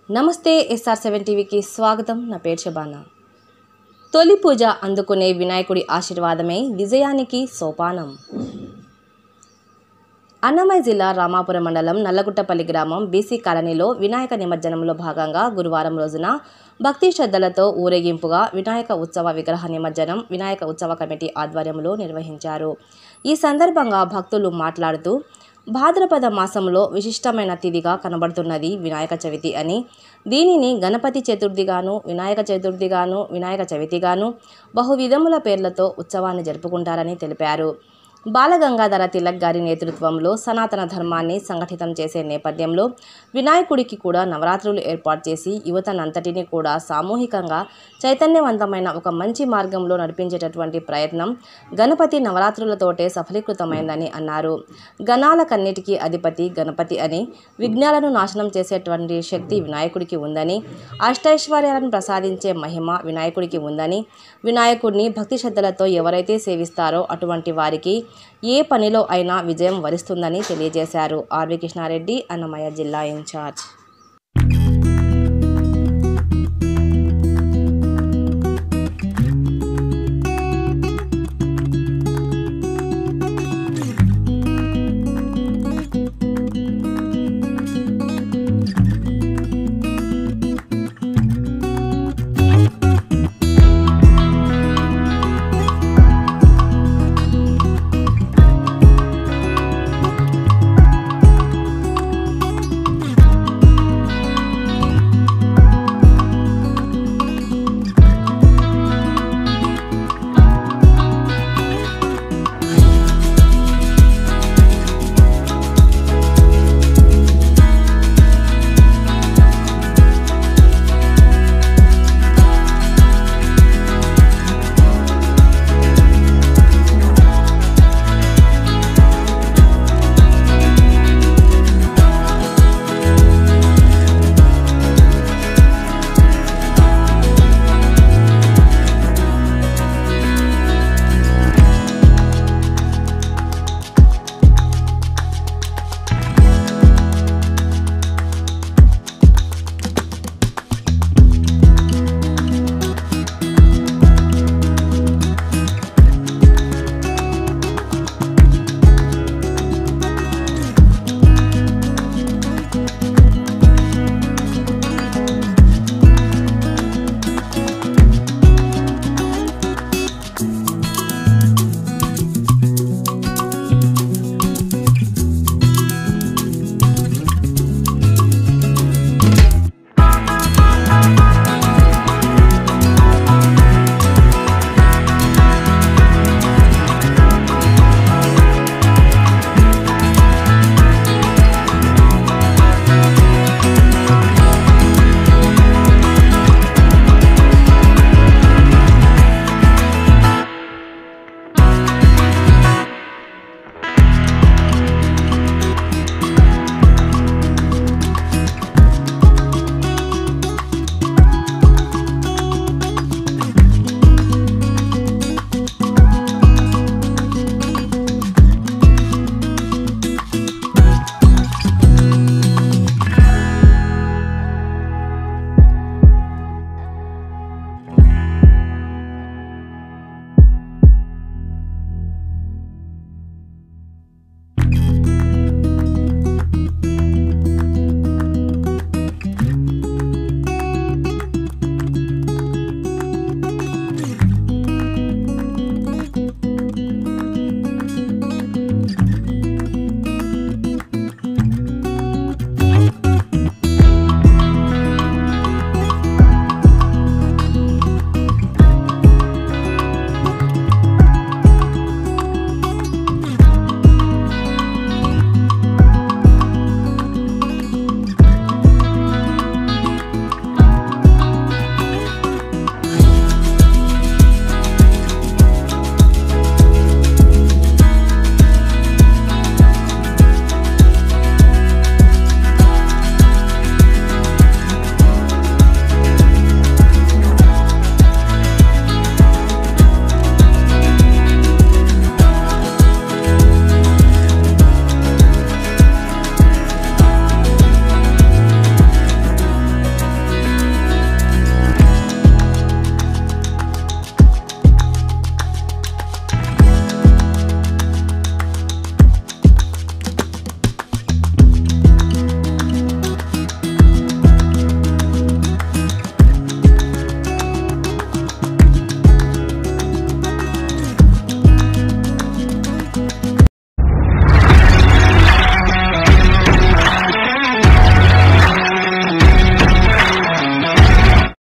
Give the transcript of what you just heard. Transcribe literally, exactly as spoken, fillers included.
నమస్తే SR seven టీవీకి స్వాగతం. నా పేరు శబానా. తొలి పూజ అందుకునే వినాయకుడి ఆశీర్వాదమే విజయానికి సోపానం. అన్నమయ్య జిల్లా రామాపురం మండలం నల్లగుట్టపల్లి గ్రామం బీసీ కాలనీలో వినాయక నిమజ్జనంలో భాగంగా గురువారం రోజున భక్తి శ్రద్ధలతో ఊరేగింపుగా వినాయక ఉత్సవ విగ్రహ నిమజ్జనం వినాయక ఉత్సవ కమిటీ ఆధ్వర్యంలో నిర్వహించారు. ఈ సందర్భంగా భక్తులు మాట్లాడుతూ భాద్రపద మాసంలో విశిష్టమైన తిథిగా కనబడుతున్నది వినాయక చవితి అని, దీనిని గణపతి చతుర్థిగాను, వినాయక చతుర్థిగాను, వినాయక చవితిగాను బహువిధముల పేర్లతో ఉత్సవాన్ని జరుపుకుంటారని తెలిపారు. బాలగంగాధర తిలక్ గారి నేతృత్వంలో సనాతన ధర్మాన్ని సంఘటితం చేసే నేపథ్యంలో వినాయకుడికి కూడా నవరాత్రులు ఏర్పాటు చేసి యువతనంతటిని కూడా సామూహికంగా చైతన్యవంతమైన ఒక మంచి మార్గంలో నడిపించేటటువంటి ప్రయత్నం గణపతి నవరాత్రులతోటే సఫలీకృతమైందని అన్నారు. గణాల కన్నిటికీ అధిపతి గణపతి అని, విఘ్నాలను నాశనం చేసేటువంటి శక్తి వినాయకుడికి ఉందని, అష్టైశ్వర్యాలను ప్రసాదించే మహిమ వినాయకుడికి ఉందని, వినాయకుడిని భక్తి శ్రద్ధలతో ఎవరైతే సేవిస్తారో అటువంటి వారికి ఏ పనిలో అయినా విజయం వరిస్తుందని తెలియజేశారు. ఆర్వి కృష్ణారెడ్డి, అన్నమయ్య జిల్లా ఇన్ఛార్జ్.